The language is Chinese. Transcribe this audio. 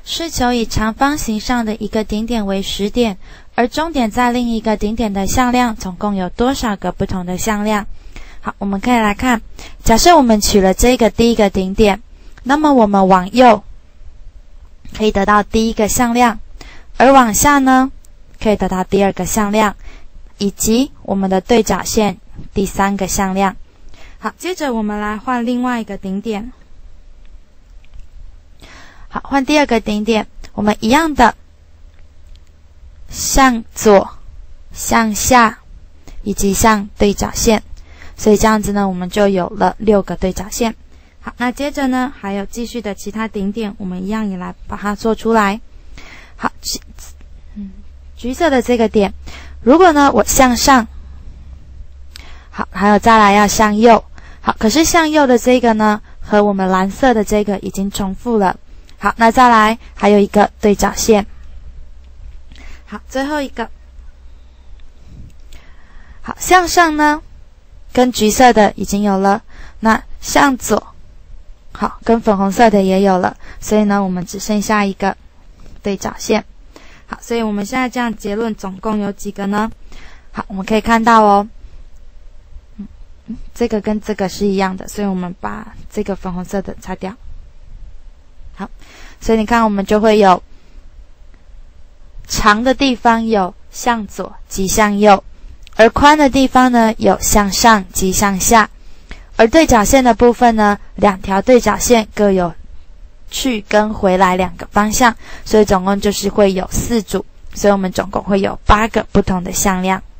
是求以长方形上的一个顶点为始点，而终点在另一个顶点的向量总共有多少个不同的向量？好，我们可以来看，假设我们取了这个第一个顶点，那么我们往右可以得到第一个向量，而往下呢可以得到第二个向量，以及我们的对角线第三个向量。好，接着我们来换另外一个顶点。好，换第二个顶点，我们一样的向左、向下以及向对角线，所以这样子呢，我们就有了6个对角线。好，那接着呢，还有继续的其他顶点，我们一样也来把它做出来。好，橘色的这个点，如果呢我向上，好，还有再来要向右，好，可是向右的这个呢，和我们蓝色的这个已经重复了。好，那再来还有一个对角线。好，最后一个。好，向上呢，跟橘色的已经有了，那向左，好，跟粉红色的也有了，所以呢，我们只剩下一个对角线。好，所以我们现在这样结论总共有几个呢？好，我们可以看到哦，这个跟这个是一样的，所以我们把这个粉红色的擦掉。好，所以你看我们就会有长的地方有向左及向右，而宽的地方呢有向上及向下，而对角线的部分呢，2条对角线各有去跟回来2个方向，所以总共就是会有4组，所以我们总共会有8个不同的向量。